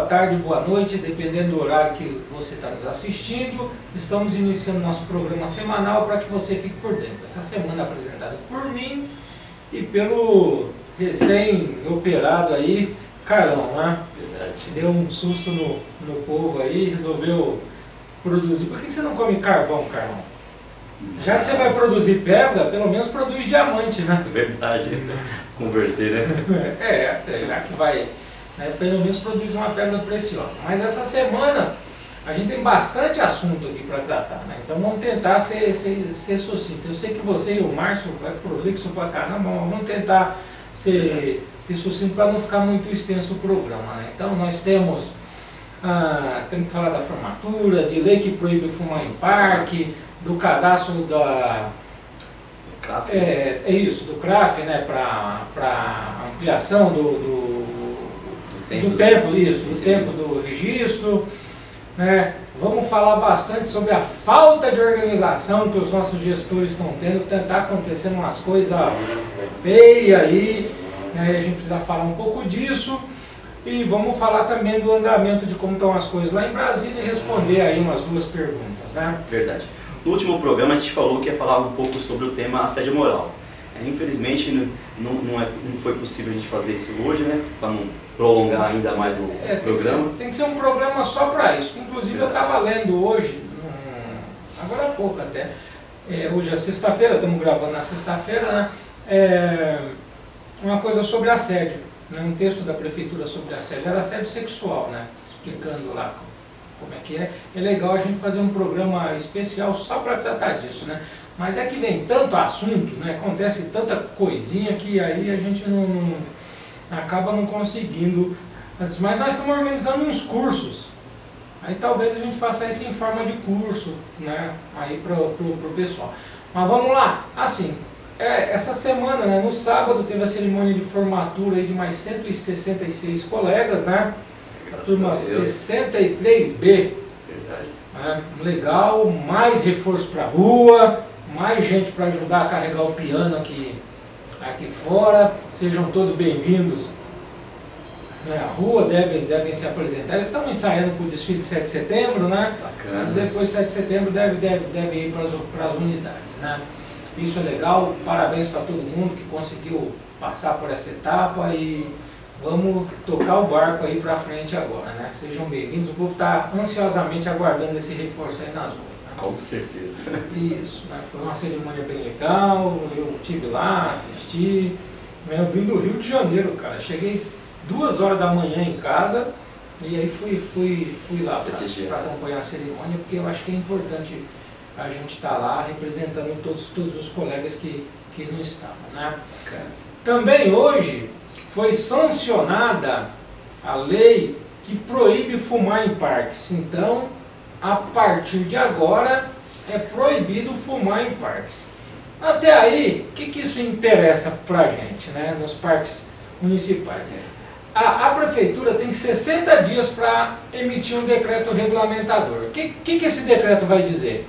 tarde, boa noite, dependendo do horário que você está nos assistindo. Estamos iniciando nosso programa semanal para que você fique por dentro. Essa semana apresentada por mim e pelo recém-operado aí, Carlão, né? Verdade. Deu um susto no povo aí, resolveu produzir. Por que você não come carvão, Carlão? Já que você vai produzir pedra, pelo menos produz diamante, né? Verdade. Converter, né? Já que vai, né, pelo menos produz uma pedra preciosa. Mas essa semana a gente tem bastante assunto aqui para tratar, né? Então vamos tentar ser sucinto. Eu sei que você e o Márcio vai prolixo pra caramba, mas vamos tentar ser sucinto para não ficar muito extenso o programa, né? Então nós temos que falar da formatura, de lei que proíbe fumar em parque, do cadastro da... CRAF. do CRAF, né, para ampliação do tempo do registro, né? Vamos falar bastante sobre a falta de organização que os nossos gestores estão tendo, tentar acontecer umas coisas feias aí, né? A gente precisa falar um pouco disso e vamos falar também do andamento de como estão as coisas lá em Brasília e responder aí umas duas perguntas, né? Verdade. No último programa a gente falou que ia falar um pouco sobre o tema assédio moral. Infelizmente não foi possível a gente fazer isso hoje, né? Para não prolongar ainda mais o programa. Tem que ser um programa só para isso. Inclusive verdade. Eu estava lendo hoje, agora há pouco até, hoje é sexta-feira, estamos gravando na sexta-feira, né? Uma coisa sobre assédio, né? Um texto da prefeitura sobre assédio, era assédio sexual, né? Explicando lá como é que é. É legal a gente fazer um programa especial só para tratar disso, né? Mas é que vem tanto assunto, né? Acontece tanta coisinha que aí a gente acaba não conseguindo. Mas nós estamos organizando uns cursos. Aí talvez a gente faça isso em forma de curso, né? Aí pro pessoal. Mas vamos lá. Assim, essa semana, né? No sábado, teve a cerimônia de formatura aí de mais 166 colegas, né? Turma 63B, verdade. Legal, mais reforço para a rua, mais gente para ajudar a carregar o piano aqui fora, sejam todos bem-vindos à rua, devem se apresentar. Eles estão ensaiando para o desfile de 7 de setembro, né? Bacana. Depois de 7 de setembro deve ir para as unidades, né? Isso é legal, parabéns para todo mundo que conseguiu passar por essa etapa e vamos tocar o barco aí para frente agora, né? Sejam bem-vindos. O povo está ansiosamente aguardando esse reforço aí nas ruas, né? Com certeza. Isso, né? Foi uma cerimônia bem legal, eu estive lá, assisti, né? Eu vim do Rio de Janeiro, cara. Cheguei 2 horas da manhã em casa e aí fui lá para acompanhar a cerimônia, porque eu acho que é importante a gente estar lá representando todos os colegas que não estavam, né? Também hoje foi sancionada a lei que proíbe fumar em parques. Então, a partir de agora, é proibido fumar em parques. Até aí, o que isso interessa para a gente, né, nos parques municipais? A prefeitura tem 60 dias para emitir um decreto regulamentador. O que esse decreto vai dizer?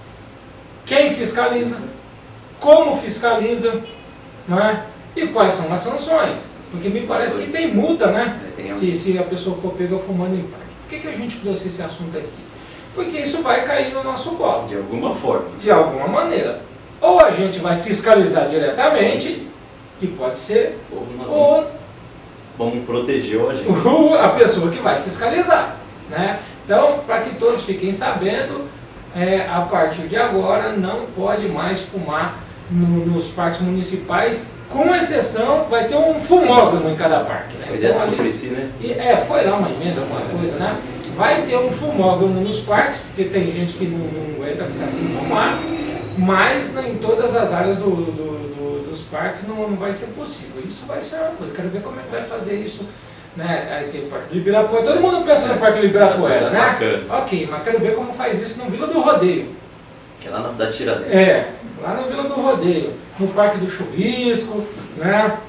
Quem fiscaliza, como fiscaliza, né, e quais são as sanções. Porque me parece que tem multa, né? Se a pessoa for pega fumando em parque. Por que a gente trouxe esse assunto aqui? Porque isso vai cair no nosso colo. De alguma forma. De alguma maneira. Ou a gente vai fiscalizar diretamente, que pode ser, ou vamos proteger a gente. A pessoa que vai fiscalizar, né? Então, para que todos fiquem sabendo, a partir de agora não pode mais fumar nos parques municipais. Com exceção, vai ter um fumógrafo em cada parque, né? Foi então, Suplicy, né? Foi lá uma emenda, alguma coisa, né? Vai ter um fumógrafo nos parques, porque tem gente que não aguenta ficar sem fumar, mas em todas as áreas dos parques não vai ser possível. Isso vai ser uma coisa, quero ver como é que vai fazer isso, né? Aí tem o Parque do Ibirapuera, todo mundo pensa no Parque do Ibirapuera, né? Bacana. Ok, mas quero ver como faz isso no Vila do Rodeio. Que é lá na cidade de Tiradentes. Lá no Vila do Rodeio, no Parque do Chuvisco, né?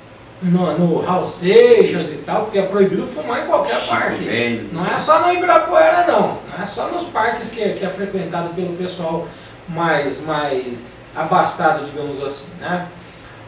No Raul Seixas e tal, porque é proibido fumar em qualquer parque. Não é só no Ibirapuera não é só nos parques que é frequentado pelo pessoal mais abastado, digamos assim, né?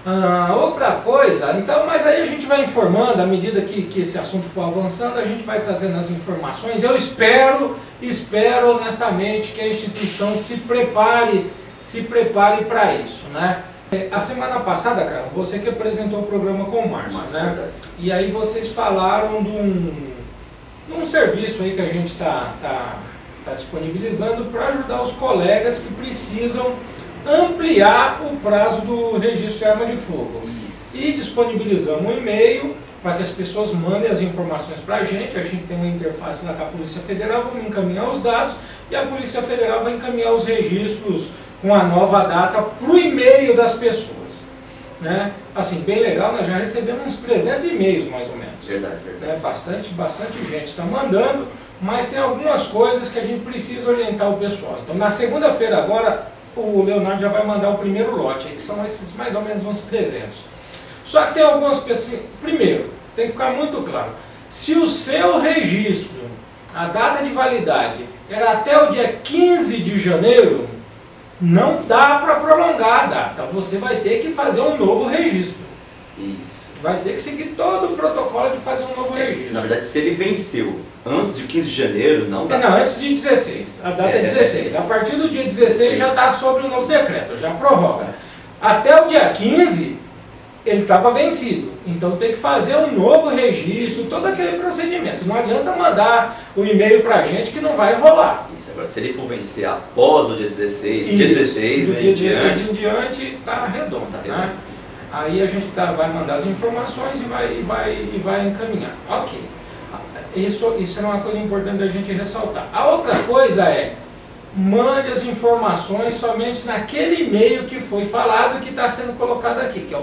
Outra coisa, então, mas aí a gente vai informando, à medida que esse assunto for avançando, a gente vai trazendo as informações. Eu espero honestamente que a instituição se prepare para isso, né? A semana passada, cara, você que apresentou o programa com o Márcio, né? E aí vocês falaram de um serviço aí que a gente está disponibilizando para ajudar os colegas que precisam ampliar o prazo do registro de arma de fogo. Isso. E disponibilizamos um e-mail para que as pessoas mandem as informações para a gente tem uma interface lá com a Polícia Federal, vamos encaminhar os dados e a Polícia Federal vai encaminhar os registros com a nova data para o e-mail das pessoas. Né? Assim, bem legal, nós já recebemos uns 300 e-mails mais ou menos. Verdade. Bastante gente está mandando, mas tem algumas coisas que a gente precisa orientar o pessoal. Então na segunda-feira agora, o Leonardo já vai mandar o primeiro lote, que são esses mais ou menos uns 300. Só que tem algumas pessoas... Primeiro, tem que ficar muito claro. Se o seu registro, a data de validade, era até o dia 15 de janeiro, não dá para prolongar a data. Você vai ter que fazer um novo registro. Isso. Vai ter que seguir todo o protocolo de fazer um novo registro. Na verdade, se ele venceu antes de 15 de janeiro, não dá. Não, antes de 16. A data é 16. A partir do dia 16 já está sobre o novo decreto, já prorroga. Até o dia 15, ele estava vencido. Então tem que fazer um novo registro, todo aquele procedimento. Não adianta mandar o e-mail para a gente que não vai rolar. Isso. Agora, se ele for vencer após o dia 16, Isso. dia 16, do né, dia 16 em diante, está redondo. Tá Né? redondo. Aí a gente vai mandar as informações e vai encaminhar. Ok. Isso é uma coisa importante da gente ressaltar. A outra coisa é, mande as informações somente naquele e-mail que foi falado, que está sendo colocado aqui, que é o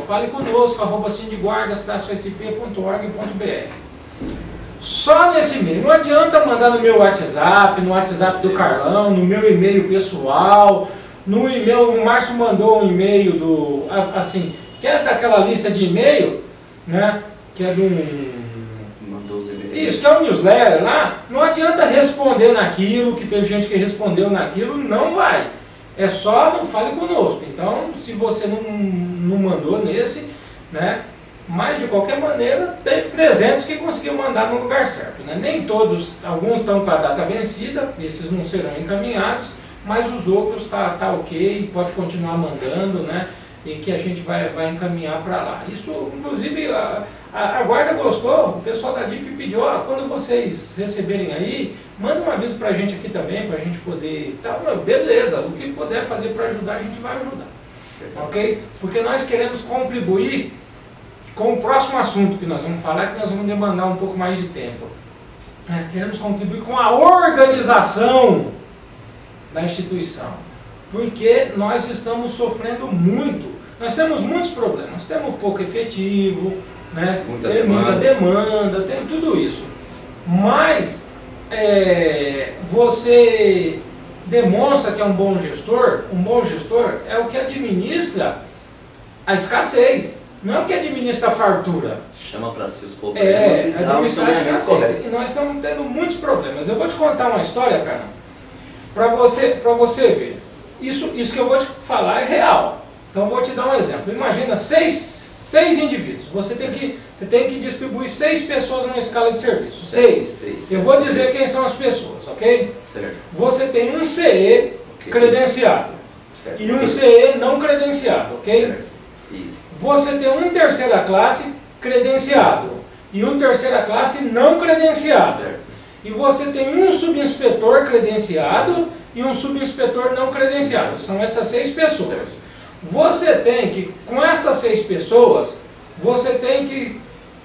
faleconosco@sindguardas-sp.org.br. Só nesse e-mail. Não adianta mandar no meu WhatsApp, no WhatsApp do Carlão, no meu e-mail pessoal, no e-mail, o Márcio mandou um e-mail do, assim, que é daquela lista de e-mail, né, que é mandou os e-mails. Isso, que é um newsletter lá, não adianta responder naquilo, que teve gente que respondeu naquilo, não vai. É só não fale conosco. Então, se você não mandou nesse, né, mas de qualquer maneira, teve 300 que conseguiu mandar no lugar certo. Né? Nem todos, alguns estão com a data vencida, esses não serão encaminhados, mas os outros tá ok, pode continuar mandando, né? E que a gente vai encaminhar para lá. Isso, inclusive, a guarda gostou, o pessoal da DIP pediu, quando vocês receberem aí, manda um aviso para a gente aqui também, para a gente poder... Tá, beleza, o que puder fazer para ajudar, a gente vai ajudar. Ok? Porque nós queremos contribuir com o próximo assunto que nós vamos falar, que nós vamos demandar um pouco mais de tempo. Queremos contribuir com a organização da instituição. Porque nós estamos sofrendo muito. Nós temos muitos problemas. Temos pouco efetivo, né? Muita demanda, tem tudo isso. Mas você demonstra que é um bom gestor é o que administra a escassez, não é o que administra a fartura. Chama para si os problemas e dá um escassez. E nós estamos tendo muitos problemas. Eu vou te contar uma história, cara, para você ver. Isso que eu vou te falar é real. Então eu vou te dar um exemplo. Imagina seis indivíduos. Você tem que distribuir 6 pessoas numa escala de serviço. 6. Eu vou dizer quem são as pessoas, ok? Certo. Você tem um CE credenciado. Certo. E um CE não credenciado, ok? Certo. Isso. Você tem um terceira classe credenciado e um terceira classe não credenciado. Certo. E você tem um subinspetor credenciado e um subinspetor não credenciado. São essas 6 pessoas. Você tem que, com essas 6 pessoas, você tem que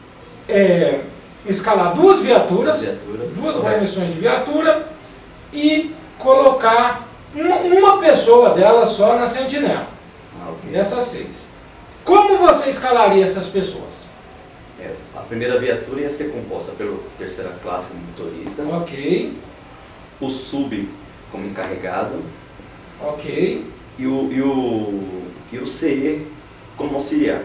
escalar 2 viaturas, 2 guarnições de viatura e colocar uma pessoa delas só na sentinela. Okay. Dessas 6. Como você escalaria essas pessoas? A primeira viatura ia ser composta pelo terceira classe como motorista. Ok. O sub como encarregado. Ok. E o CE como auxiliar.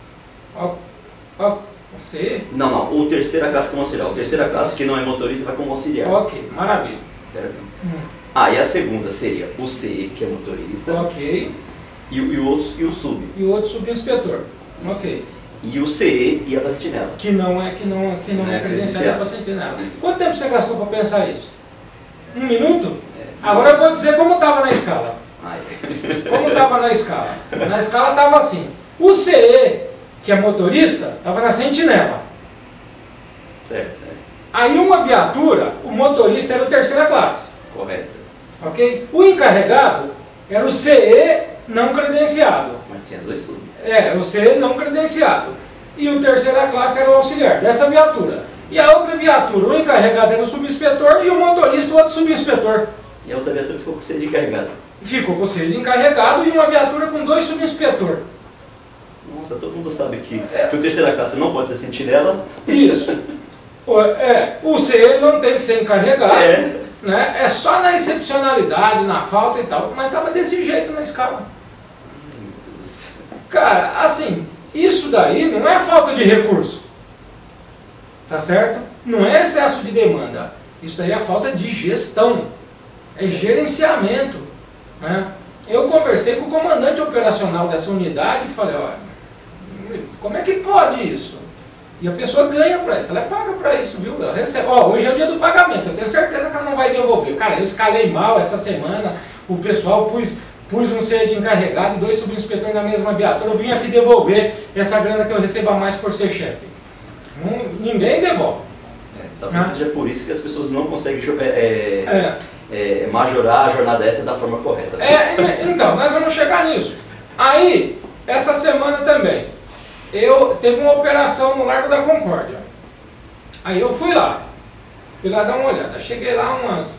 Você? Não, o terceira classe como auxiliar. O terceira classe que não é motorista vai como auxiliar. Ok, maravilha. Certo? E a segunda seria o CE, que é motorista. Ok. E o sub. E o outro subinspetor. Ok. E o CE ia para a sentinela. Que não é credenciado para sentinela. Quanto tempo você gastou para pensar isso? 1 minuto? Agora eu vou dizer como estava na escala. Como estava na escala? Na escala estava assim. O CE, que é motorista, estava na sentinela. Certo. Aí uma viatura, o motorista era o terceira classe. Correto. Ok? O encarregado era o CE não credenciado. Mas tinha 2 sub. O CE não credenciado. E o terceira classe era o auxiliar dessa viatura. E a outra viatura, o encarregado era o subinspetor e o motorista o outro subinspetor. E a outra viatura ficou com C de encarregado. Ficou com o C de encarregado e uma viatura com 2 subinspetor. Nossa, todo mundo sabe que o terceira classe não pode ser sentinela. Isso. O CE não tem que ser encarregado. Né? É só na excepcionalidade, na falta e tal. Mas estava desse jeito na escala. Meu Deus do céu. Cara, assim, isso daí não é falta de recurso. Tá certo? Não é excesso de demanda. Isso daí é falta de gestão. É gerenciamento. Né? Eu conversei com o comandante operacional dessa unidade e falei, olha, como é que pode isso? E a pessoa ganha para isso, ela é paga para isso, viu? Ela recebe. Hoje é o dia do pagamento, eu tenho certeza que ela não vai devolver. Cara, eu escalei mal essa semana, o pessoal pus um CE de encarregado e 2 subinspeitores na mesma viatura, eu vim aqui devolver essa grana que eu recebo a mais por ser chefe. Ninguém devolve. Talvez seja por isso que as pessoas não conseguem majorar a jornada extra da forma correta. Então, nós vamos chegar nisso. Aí, essa semana também, teve uma operação no Largo da Concórdia. Aí eu fui lá dar uma olhada. Cheguei lá umas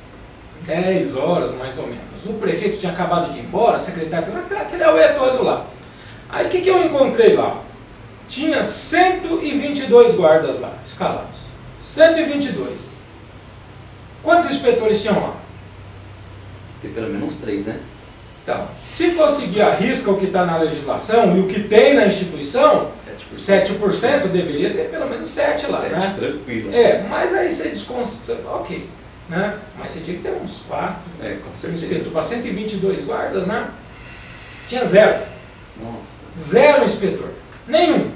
10 horas, mais ou menos. O prefeito tinha acabado de ir embora, a secretária, aquele auê todo lá. Aí o que eu encontrei lá? Tinha 122 guardas lá, escalados. 122. Quantos inspetores tinham lá? Tem pelo menos 3, né? Então, se for seguir a risca o que está na legislação e o que tem na instituição, 7% deveria ter pelo menos 7 lá, 7, né? Tranquilo. Mas aí você desconta, ok, né? Mas você tinha que ter uns 4, com certeza. para 122 guardas, né? Tinha 0. Nossa. 0 inspetor. Nenhum.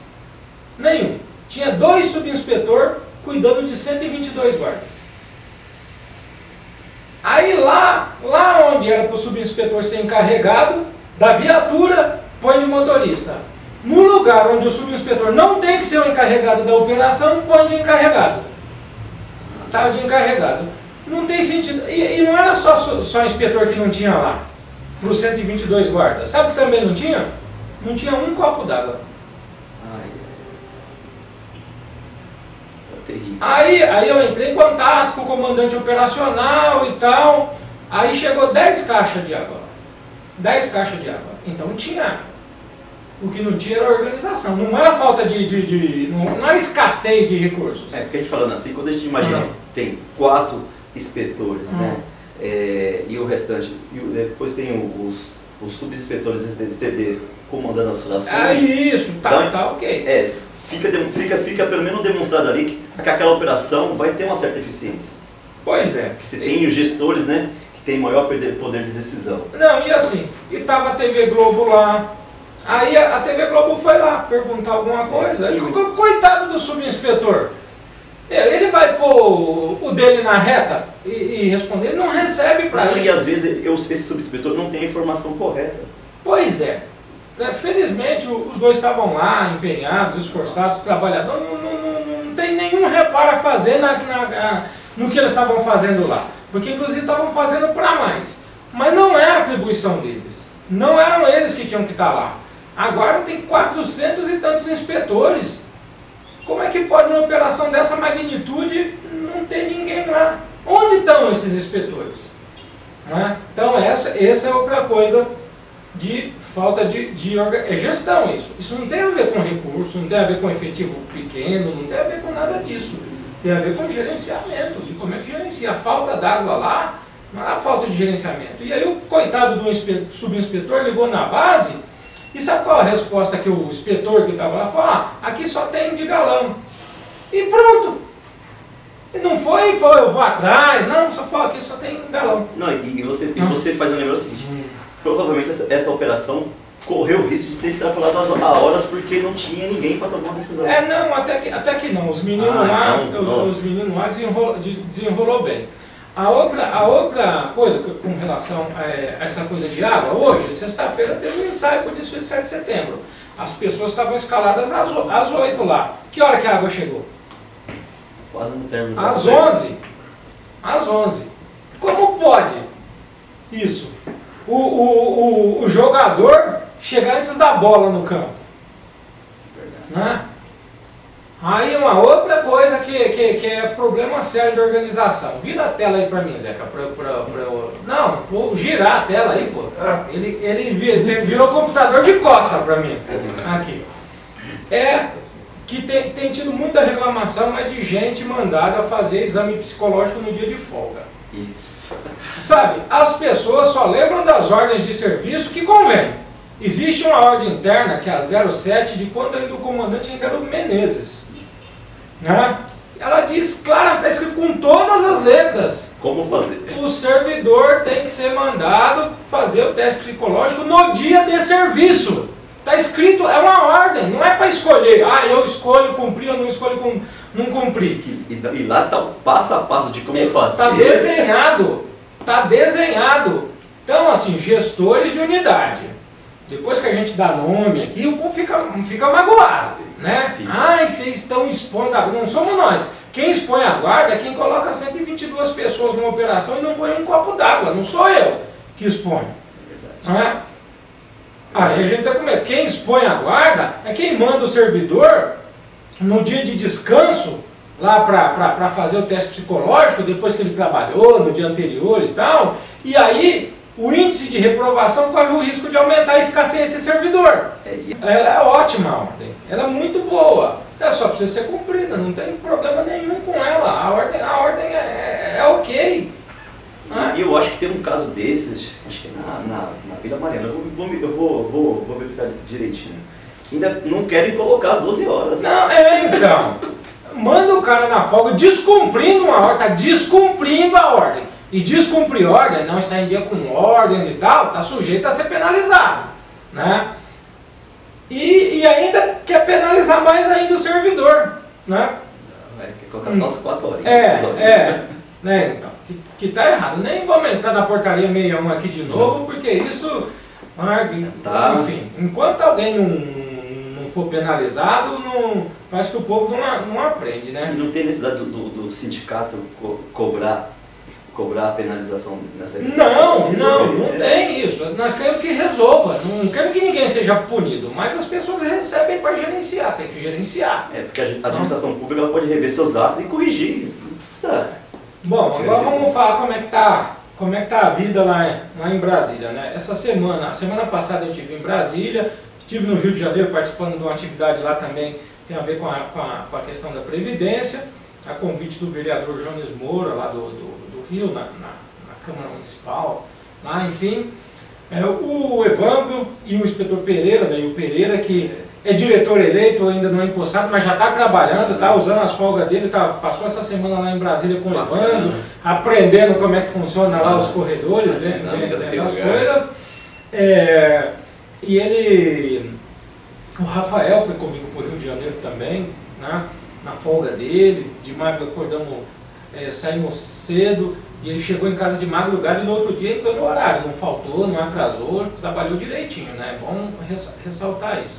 Tinha 2 subinspetor cuidando de 122 guardas. Aí lá onde era para o subinspetor ser encarregado da viatura, põe de motorista. No lugar onde o subinspetor não tem que ser o encarregado da operação, põe de encarregado. Tá, de encarregado. Não tem sentido. E não era só inspetor que não tinha lá, para os 122 guardas. Sabe o que também não tinha? Não tinha um copo d'água. Terrível. Aí eu entrei em contato com o comandante operacional e tal. Aí chegou 10 caixas de água. 10 caixas de água. Então tinha água. O que não tinha era organização. Não era falta não era escassez de recursos. Porque a gente falando assim, quando a gente imagina que tem 4 inspetores, né? E o restante, depois tem os subinspeitores de CD comandando as relações. Isso, tá, ok. Fica pelo menos demonstrado ali que aquela operação vai ter uma certa eficiência. Pois é. Que você tem os gestores, né, que tem maior poder de decisão. Não, e assim, e tava a TV Globo lá. Aí a TV Globo foi lá perguntar alguma coisa. Coitado do subinspetor. Ele vai pôr o dele na reta e responder, ele não recebe para isso. E às vezes esse subinspetor não tem a informação correta. Pois é. Felizmente os dois estavam lá, empenhados, esforçados, trabalhadores, não tem nenhum reparo a fazer no que eles estavam fazendo lá. Porque inclusive estavam fazendo para mais. Mas não é a atribuição deles. Não eram eles que tinham que estar lá. Agora tem 400 e tantos inspetores. Como é que pode uma operação dessa magnitude não ter ninguém lá? Onde estão esses inspetores? Né? Então essa é outra coisa de falta de gestão isso. Isso não tem a ver com recurso, não tem a ver com efetivo pequeno, não tem a ver com nada disso. Tem a ver com gerenciamento, de como é que gerencia. A falta d'água lá não era falta de gerenciamento. E aí o coitado do subinspetor ligou na base e sabe qual a resposta que o inspetor que estava lá falou? Aqui só tem de galão. E pronto. E não foi, eu vou atrás, não, só falou aqui só tem galão. Não, e você faz um negócio seguinte. Provavelmente essa operação correu o risco de ter extrapolado as horas porque não tinha ninguém para tomar uma decisão. Não, até que não. Os meninos os meninos lá desenrolou bem. A outra coisa com relação a essa coisa de água, hoje, sexta-feira, teve um ensaio para o desfile de 7 de setembro. As pessoas estavam escaladas às 8 lá. Que hora que a água chegou? Quase no término. Às 11. Às 11. Como pode isso? O jogador chegar antes da bola no campo. Né? Aí uma outra coisa que é problema sério de organização. Vira a tela aí pra mim, Zeca. Não, vou girar a tela aí, pô. Ele virou computador de costa pra mim. Aqui. Que tem tido muita reclamação, mas de gente mandada fazer exame psicológico no dia de folga. Isso. Sabe, as pessoas só lembram das ordens de serviço que convém. Existe uma ordem interna, que é a 07, de quando ainda o comandante ainda era o Menezes. Né? Ela diz, claro, está escrito com todas as letras. Como fazer? O servidor tem que ser mandado fazer o teste psicológico no dia de serviço. Está escrito, é uma ordem, não é para escolher. Eu escolho cumprir ou não escolho não cumprir. E lá está o passo a passo de como fazer. Está desenhado. Está desenhado. Então, assim, gestores de unidade. Depois que a gente dá nome aqui, o povo fica magoado, né? Que vocês estão expondo a guarda. Não somos nós. Quem expõe a guarda é quem coloca 122 pessoas numa operação e não põe um copo d'água. Não sou eu que exponho. Né? Aí a gente está com medo. Quem expõe a guarda é quem manda o servidor no dia de descanso lá para fazer o teste psicológico, depois que ele trabalhou, no dia anterior e tal. E aí o índice de reprovação corre o risco de aumentar e ficar sem esse servidor. Ela é ótima a ordem, ela é muito boa. Ela só precisa ser cumprida, não tem problema nenhum com ela. A ordem é ok. E eu acho que tem um caso desses, acho que na Vila Mariana, eu vou verificar direitinho. Ainda não querem colocar as 12 horas. Não, então. Manda o cara na folga descumprindo uma ordem, está descumprindo a ordem. E descumprir ordem, não está em dia com ordens e tal, está sujeito a ser penalizado. Né? E ainda quer penalizar mais ainda o servidor. Né? Quer colocar só as 4 horas. Né? Então, que está errado. Nem vamos entrar na portaria 61 aqui de novo, porque isso, enfim, enquanto alguém não for penalizado, parece que o povo não aprende. Né? E não tem necessidade do sindicato cobrar a penalização nessa questão? Não tem isso. Nós queremos que resolva, não queremos que ninguém seja punido, mas as pessoas recebem para gerenciar, tem que gerenciar. Porque a administração pública ela pode rever seus atos e corrigir. Não precisa. Bom, agora vamos falar como é que tá a vida lá em Brasília. Né? A semana passada eu estive em Brasília, estive no Rio de Janeiro participando de uma atividade lá também, tem a ver com a questão da Previdência, a convite do vereador Jones Moura, lá do Rio, na Câmara Municipal, lá, enfim. O Evandro e o inspetor Pereira, né, e o Pereira, que é diretor eleito, ainda não é empossado, mas já está trabalhando, está usando as folgas dele, passou essa semana lá em Brasília com o Evandro, aprendendo como é que funciona lá os corredores, vendo as coisas. O Rafael foi comigo para o Rio de Janeiro também, né, na folga dele, de acordamos, saímos cedo, e ele chegou em casa de madrugada e no outro dia entrou no horário, não faltou, não atrasou, trabalhou direitinho, né? É bom ressaltar isso.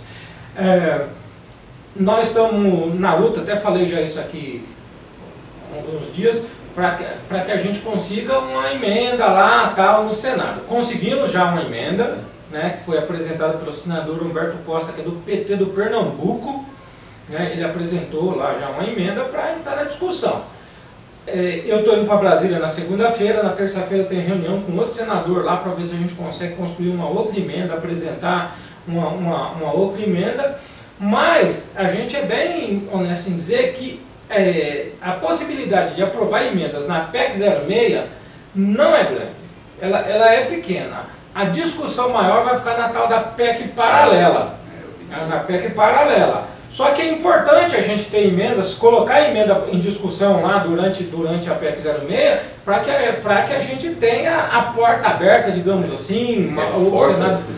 Nós estamos na luta, até falei já isso aqui há alguns dias, para que a gente consiga uma emenda lá, tal, no Senado. Conseguimos já uma emenda, né, que foi apresentada pelo senador Humberto Costa, que é do PT do Pernambuco, né? Ele apresentou lá já uma emenda para entrar na discussão. Eu estou indo para Brasília na segunda-feira, na terça-feira tem reunião com outro senador lá para ver se a gente consegue construir uma outra emenda, apresentar uma outra emenda, mas a gente é bem honesto em dizer que a possibilidade de aprovar emendas na PEC 06 não é grande, ela é pequena. A discussão maior vai ficar na tal da PEC paralela, na PEC paralela. Só que é importante a gente ter emendas, colocar a emenda em discussão lá durante a PEC 06, para que a gente tenha a porta aberta, digamos assim, força a discussão.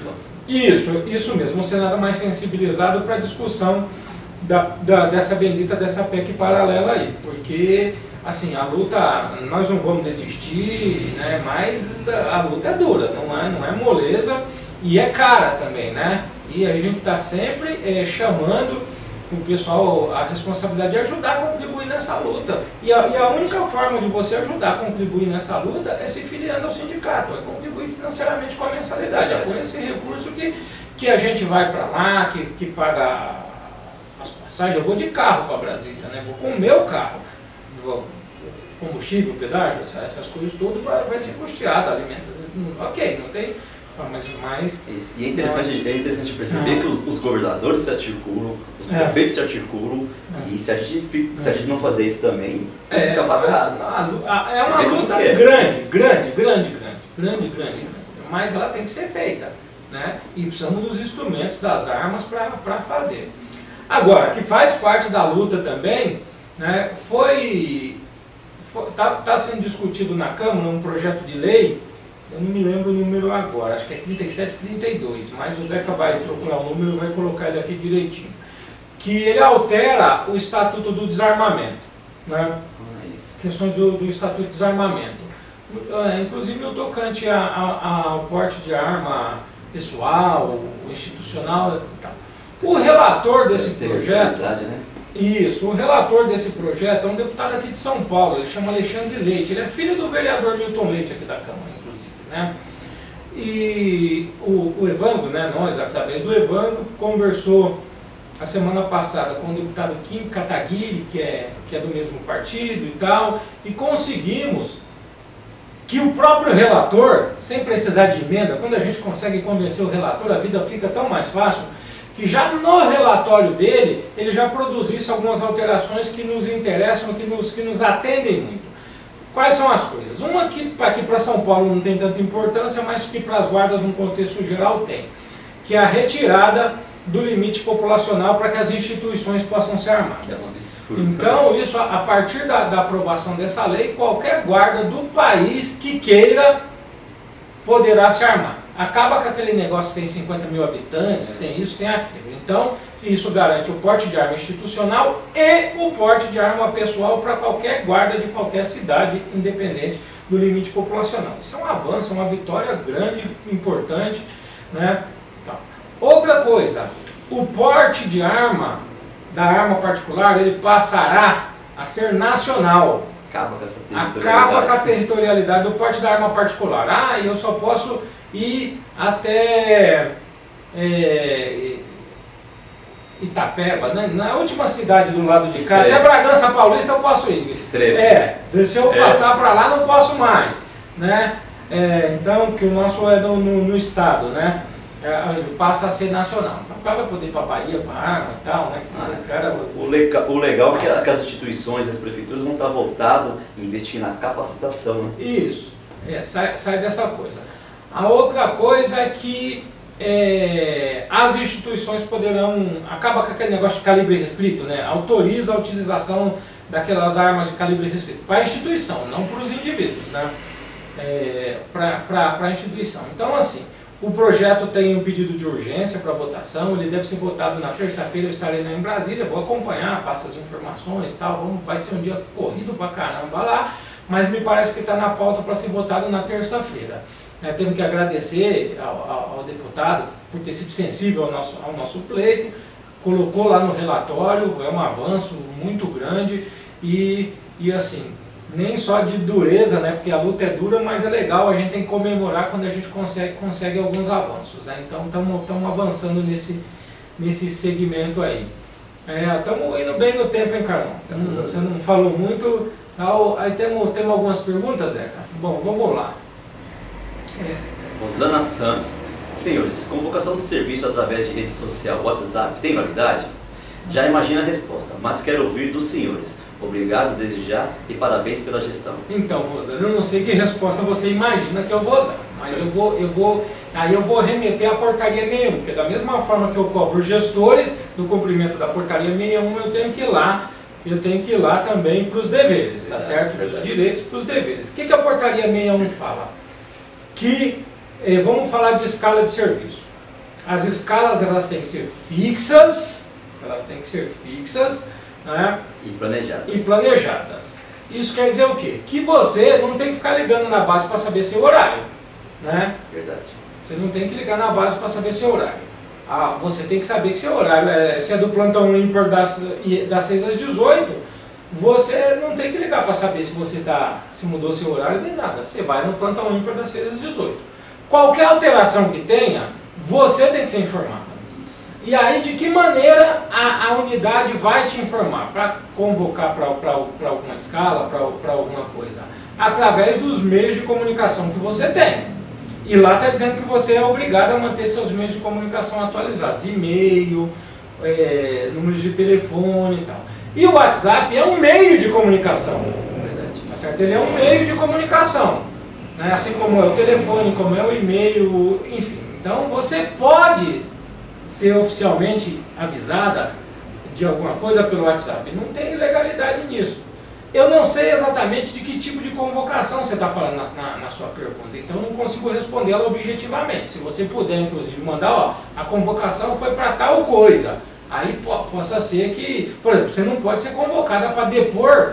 Isso mesmo, um Senado mais sensibilizado para a discussão dessa bendita dessa PEC paralela aí, porque assim, a luta, nós não vamos desistir, né, mas a luta é dura, não é moleza e é cara também, né? E a gente está sempre chamando o pessoal a responsabilidade de ajudar a contribuir nessa luta. E a única forma de você ajudar a contribuir nessa luta é se filiando ao sindicato, é contribuir financeiramente com a mensalidade. É por esse recurso que a gente vai para lá, que paga as passagens. Eu vou de carro para Brasília, né? Vou com o meu carro. Combustível, pedágio, essas coisas tudo vai ser custeado, alimento. Ok, não tem... Mas isso. E é interessante perceber que os governadores se articulam, os prefeitos se articulam, e se a gente não fazer isso também, fica para trás. É uma luta grande, mas ela tem que ser feita, né? E precisamos dos instrumentos, das armas para fazer. Agora, que faz parte da luta também, né, tá sendo discutido na Câmara um projeto de lei. Eu não me lembro o número agora, acho que é 3732, mas o Zeca vai procurar o número e vai colocar ele aqui direitinho. Que ele altera o Estatuto do Desarmamento, né? Questões do Estatuto do Desarmamento. Inclusive no tocante ao porte de arma pessoal, institucional e tal. O relator desse projeto... né? Isso, o relator desse projeto é um deputado aqui de São Paulo, ele chama Alexandre Leite, ele é filho do vereador Milton Leite aqui da Câmara, inclusive, né? E o Evandro, né, nós, através do Evandro, conversou a semana passada com o deputado Kim Kataguiri, que é do mesmo partido e tal, e conseguimos que o próprio relator, sem precisar de emenda, quando a gente consegue convencer o relator, a vida fica tão mais fácil, que já no relatório dele, ele já produzisse algumas alterações que nos interessam, que nos atendem muito. Quais são as coisas? Uma que aqui para São Paulo não tem tanta importância, mas que para as guardas, no contexto geral, tem. Que é a retirada do limite populacional para que as instituições possam ser armadas. É um absurdo. Então, isso, a partir da aprovação dessa lei, qualquer guarda do país que queira poderá se armar. Acaba com aquele negócio que tem 50 mil habitantes, tem isso, tem aquilo. Então, isso garante o porte de arma institucional e o porte de arma pessoal para qualquer guarda de qualquer cidade, independente do limite populacional. Isso é um avanço, uma vitória grande, importante, né? Então, outra coisa, o porte de arma, da arma particular, ele passará a ser nacional. Acaba com essa territorialidade. Acaba com a territorialidade do porte da arma particular. Eu só posso ir até Itapeva, né? Na última cidade do lado de cá, até Bragança Paulista eu posso ir. Extremo. Se eu passar para lá não posso mais, né? Então, que o nosso é no estado, né? Passa a ser nacional. Então o cara vai poder ir para a Bahia com a arma e tal, né? O legal é que as instituições, as prefeituras vão estar voltadas a investir na capacitação, né? Isso, sai dessa coisa. A outra coisa é que as instituições poderão, acaba com aquele negócio de calibre restrito, né? Autoriza a utilização daquelas armas de calibre restrito para a instituição, não para os indivíduos, né? Para a instituição. Então, assim, o projeto tem um pedido de urgência para votação, ele deve ser votado na terça-feira, eu estarei lá em Brasília, vou acompanhar, passo as informações e tal, vai ser um dia corrido pra caramba lá, mas me parece que está na pauta para ser votado na terça-feira. Temos que agradecer ao deputado por ter sido sensível ao nosso pleito, colocou lá no relatório, é um avanço muito grande e assim, nem só de dureza, né, porque a luta é dura, mas é legal, a gente tem que comemorar quando a gente consegue alguns avanços, né? Então estamos avançando nesse segmento aí. Estamos indo bem no tempo, hein, Carlão? Você não falou muito, tal. Aí temos algumas perguntas, Zeca? Bom, vamos lá. Rosana Santos. Senhores, convocação de serviço através de rede social, WhatsApp, tem validade? Já imagina a resposta, mas quero ouvir dos senhores. Obrigado desde já e parabéns pela gestão. Então, Rosana, eu não sei que resposta você imagina que eu vou dar, mas eu vou remeter à portaria 61, porque da mesma forma que eu cobro os gestores do cumprimento da portaria 61, eu tenho que ir lá também para os deveres, tá certo? Dos direitos para os deveres. O que a portaria 61 fala? Que, vamos falar de escala de serviço. As escalas elas têm que ser fixas, né? E planejadas. Isso quer dizer o quê? Que você não tem que ficar ligando na base para saber seu horário, né? Verdade. Você não tem que ligar na base para saber seu horário. Você tem que saber que seu horário se é do plantão ímpar das 6 às 18, você não tem que ligar para saber se mudou seu horário nem nada. Você vai no plantão ímpar das 6 às 18. Qualquer alteração que tenha, você tem que ser informado. E aí, de que maneira a unidade vai te informar? Para convocar para alguma escala, para alguma coisa? Através dos meios de comunicação que você tem. E lá está dizendo que você é obrigado a manter seus meios de comunicação atualizados. E-mail, números de telefone e tal. E o WhatsApp é um meio de comunicação. Verdade. Tá certo? Ele é um meio de comunicação. Né? Assim como é o telefone, como é o e-mail, enfim. Então você pode ser oficialmente avisada de alguma coisa pelo WhatsApp. Não tem ilegalidade nisso. Eu não sei exatamente de que tipo de convocação você está falando na sua pergunta, então eu não consigo respondê-la objetivamente. Se você puder, inclusive, mandar, a convocação foi para tal coisa, aí possa ser que, por exemplo, você não pode ser convocada para depor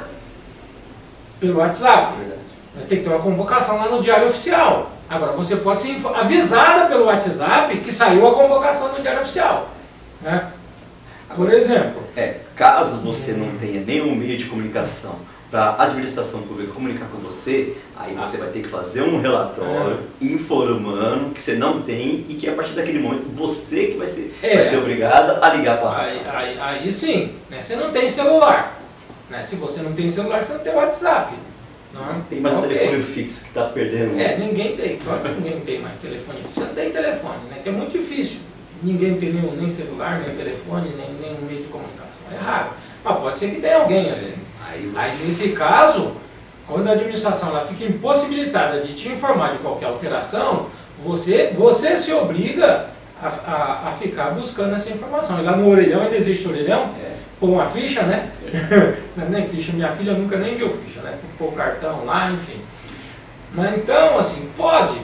pelo WhatsApp. Tem que ter uma convocação lá no Diário Oficial. Agora, você pode ser avisada pelo WhatsApp que saiu a convocação no Diário Oficial. Né? Por exemplo... Caso você não tenha nenhum meio de comunicação para a administração pública comunicar com você, aí você vai ter que fazer um relatório informando que você não tem e que a partir daquele momento você que vai ser obrigada a ligar para... Aí sim, né? Você não tem celular. Né? Se você não tem celular, você não tem WhatsApp. Não tem mais telefone fixo que está perdendo. Ninguém tem, quase ninguém tem mais telefone fixo. Você não tem telefone, né? Que é muito difícil. Ninguém tem nem celular, nem telefone, nem meio de comunicação. É raro. Mas pode ser que tenha alguém assim. Aí nesse caso, quando a administração ela fica impossibilitada de te informar de qualquer alteração, você se obriga a ficar buscando essa informação. E lá no orelhão, ainda existe orelhão? Pôr uma ficha, né? Nem ficha, minha filha nunca nem viu ficha, né? Pôr o cartão lá, enfim. Mas então, assim, pode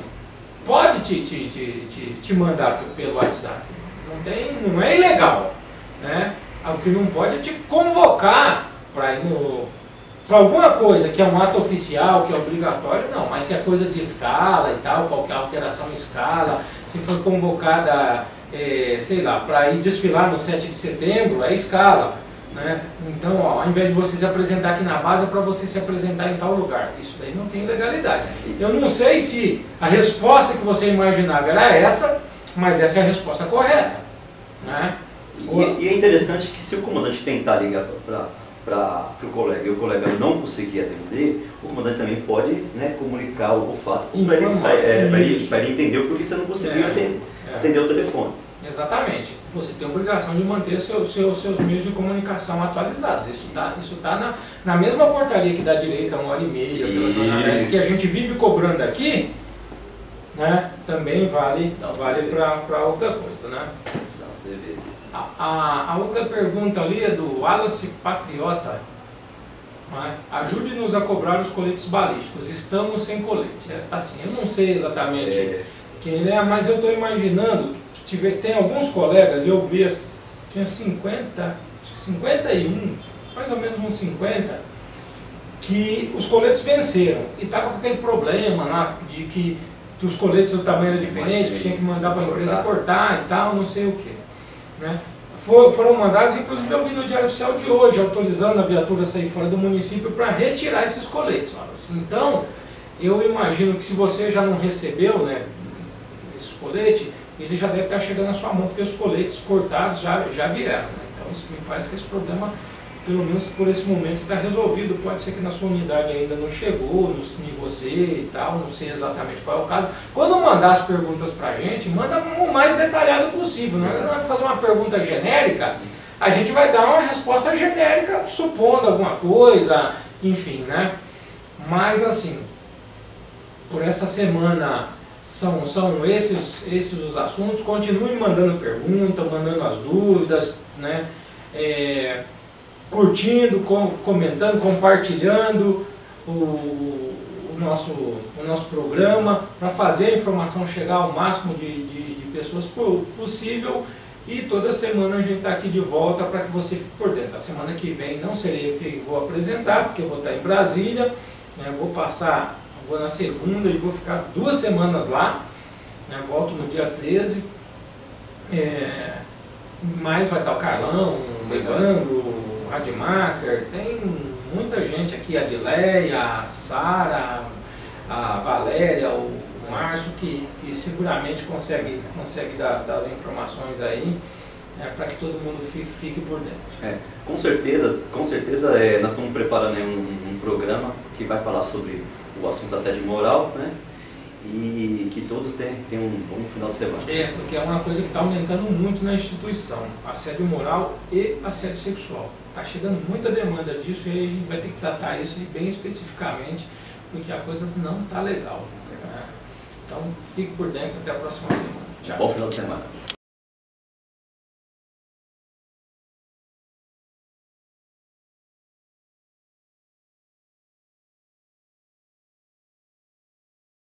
te mandar pelo WhatsApp. Não é ilegal, né? O que não pode é te convocar para ir para alguma coisa que é um ato oficial, que é obrigatório, não. Mas se é coisa de escala e tal, qualquer alteração em escala, se for convocada, sei lá, para ir desfilar no 7 de setembro, é escala. Né? Então, ao invés de você se apresentar aqui na base, é para você se apresentar em tal lugar. Isso daí não tem legalidade. Eu não sei se a resposta que você imaginava era essa, mas essa é a resposta correta. Né? E é interessante que se o comandante tentar ligar para o colega e o colega não conseguir atender, o comandante também pode, né, comunicar o fato para ele entender o porquê você não conseguiu atender o telefone. Exatamente. Você tem a obrigação de manter seus meios de comunicação atualizados. Isso tá na mesma portaria que dá direito a 1h30 pela jornalista que a gente vive cobrando aqui, né? Também vale para outra coisa, né? A outra pergunta ali é do Wallace Patriota. Né? Ajude-nos a cobrar os coletes balísticos. Estamos sem colete. Assim, eu não sei exatamente quem ele é, mas eu estou imaginando que tem alguns colegas, eu vi, tinha 51, mais ou menos uns 50, que os coletes venceram. E estava com aquele problema de que os coletes o tamanho era diferente, que tinha que mandar para a empresa cortar e tal, não sei o que. Né? Foram mandados, inclusive eu vi no Diário Oficial de hoje, autorizando a viatura a sair fora do município para retirar esses coletes. Então, eu imagino que se você já não recebeu, né, esses coletes, ele já deve estar chegando na sua mão, porque os coletes cortados já vieram. Né? Então, isso me parece que esse problema, pelo menos por esse momento, está resolvido. Pode ser que na sua unidade ainda não chegou, em você e tal, não sei exatamente qual é o caso. Quando mandar as perguntas para a gente, manda o mais detalhado possível. Não é fazer uma pergunta genérica, a gente vai dar uma resposta genérica, supondo alguma coisa, enfim, né? Mas, assim, por essa semana... São esses os assuntos. Continue mandando perguntas, mandando as dúvidas, né? Curtindo, comentando, compartilhando o o nosso programa, para fazer a informação chegar ao máximo de pessoas possível. E toda semana a gente está aqui de volta para que você fique por dentro. A semana que vem não serei eu que vou apresentar, porque eu vou estar em Brasília, né, vou na segunda e vou ficar 2 semanas lá, né, volto no dia 13, mas vai estar o Carlão, o Evandro, o Rademacher, tem muita gente aqui, a Adileia, a Sara, a Valéria, o Márcio, que seguramente consegue dar as informações aí, para que todo mundo fique por dentro. Com certeza nós estamos preparando um programa que vai falar sobre o assunto assédio moral, né? E que todos tenham um bom final de semana. Porque é uma coisa que está aumentando muito na instituição, assédio moral e assédio sexual. Está chegando muita demanda disso e a gente vai ter que tratar isso bem especificamente, porque a coisa não está legal. Então, fique por dentro, até a próxima semana. Tchau. Bom final de semana.